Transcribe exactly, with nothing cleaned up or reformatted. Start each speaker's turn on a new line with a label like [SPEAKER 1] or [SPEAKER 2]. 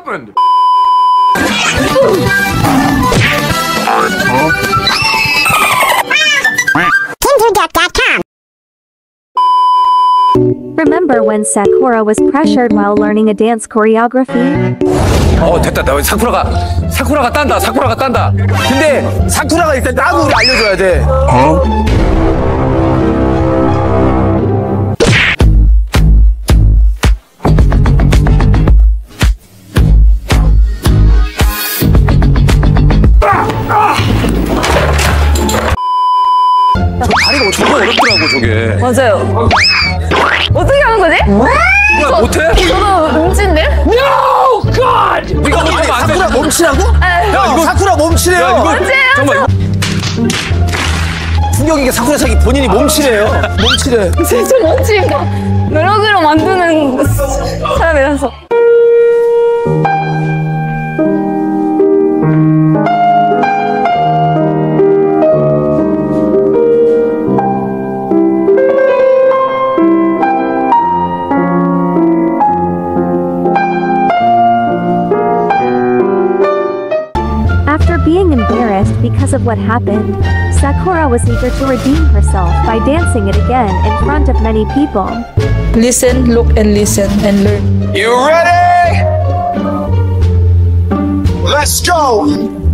[SPEAKER 1] happened?
[SPEAKER 2] Remember when Sakura was pressured while learning a dance choreography?
[SPEAKER 1] 어 됐다. 나 사쿠라가 사쿠라가 딴다. 사쿠라가 딴다.
[SPEAKER 3] 근데 사쿠라가 일단 따고 우리 알려줘야 돼. 어?
[SPEAKER 1] 다리가 정말 어렵더라고 저게.
[SPEAKER 4] 맞아요. 어떻게 하는 거지?
[SPEAKER 1] 뭐야 못해?
[SPEAKER 4] 저도 눈치인데?
[SPEAKER 1] No God! 네가 못하면 안 돼.
[SPEAKER 3] 사쿠라 멈추라고?
[SPEAKER 1] 야, 이거,
[SPEAKER 3] 사쿠라 멈추래요.
[SPEAKER 1] 야, 이거
[SPEAKER 4] 멈추래요?
[SPEAKER 1] 정말.
[SPEAKER 3] 풍경이가 사쿠라 자기 본인이 멈추래요. 멈추래.
[SPEAKER 4] 진짜 멈추인 거. 멜로디로 만드는 사람이라서.
[SPEAKER 2] After being embarrassed because of what happened, Sakura was eager to redeem herself by dancing it again in front of many people.
[SPEAKER 5] Listen, look, and listen, and learn.
[SPEAKER 3] You ready? Let's go!